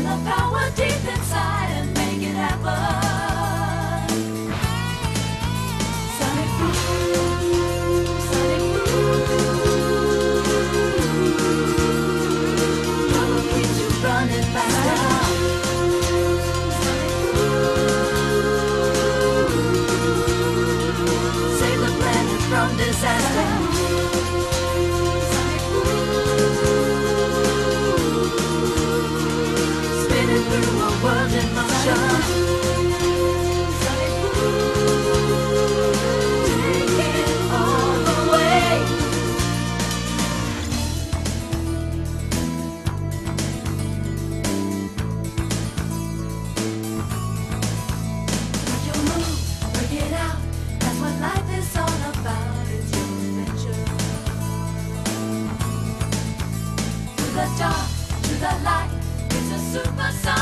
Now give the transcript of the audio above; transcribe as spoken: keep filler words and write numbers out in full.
the power deep inside and make it happen. Sonic Boom, Sonic Boom. Power keeps you running faster. Sonic Boom. Save the planet from disaster. Through a world in motion, Sonic Boom, take it all the way. Make your move, work it out. That's what life is all about. It's your adventure. Through the dark, to the light. It's a super song.